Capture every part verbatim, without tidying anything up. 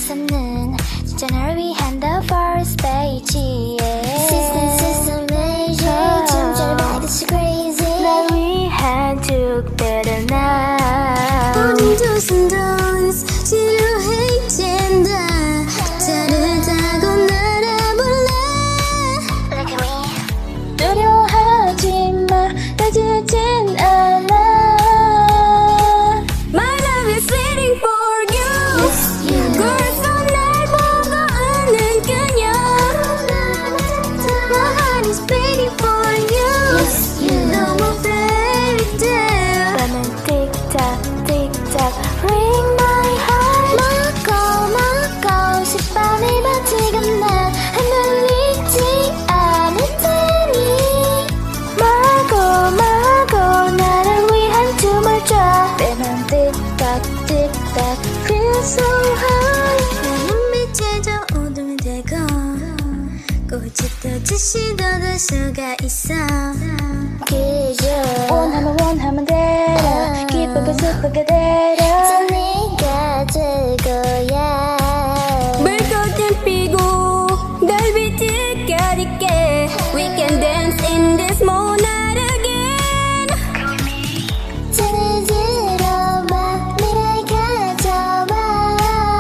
없는 진짜 널 위한 the first page System system major 춤춰를 받듯이 crazy 날 위한 특별한 날 모든 do's don'ts 지루해 이젠다 다르다고 날아볼래 Look at me 두려워하지 마 따지진 않아 My love is waiting for you yes, you 그래서 날 보고 웃는 그녀 My heart is waiting for you yes, you 너무 fairy tale 밤은 틱탁 틱탁 ring my heart 막고 막고 십번을 봐 지금 난 흔들리지 않을 테니 말고 말고 나를 위한 춤을 춰 밤은 틱탁 틱탁 feel so high 내 눈빛에 저 어둠이 되고 꽃이 떠듯이 돋을 수가 있어 그저 원하면 원하면 되라 기쁘고 슬프게 되라 저 네가 될 거야 불꽃은 피고 달빛을 가릴게 We can dance in this moonlight again 잔을 들어봐 미래 가져봐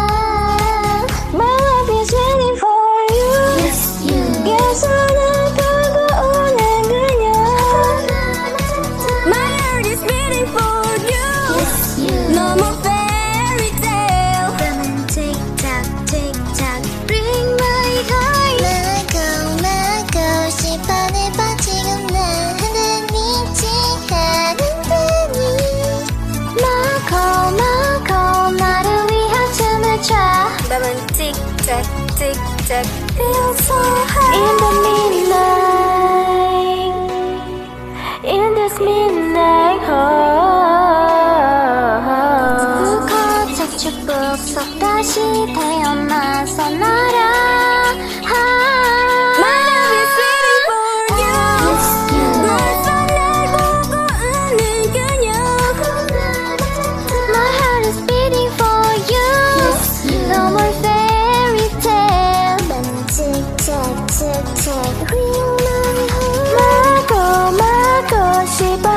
My love is waiting for you yes, you 계속 날 보고 오는 그녀 My heart is beating for you yes, you 너무 fairy tale 밤은 틱탁 틱탁 ring my heart 나가고 나가고 시간을 봐 지금 난 흔들리지 않은 테니 막고 막고 나를 위한 춤을 춰 밤은 틱탁 틱탁 feel so high In the midnight In this midnight 불꽃의 축복 속 다시 태어나서 날아 My love is waiting for you yes, you 그래서 날 보고 웃는 그녀 My heart is beating for you yes, you No more fairy tale 밤은 틱탁 틱탁 ring my heart 막고 막고 싶어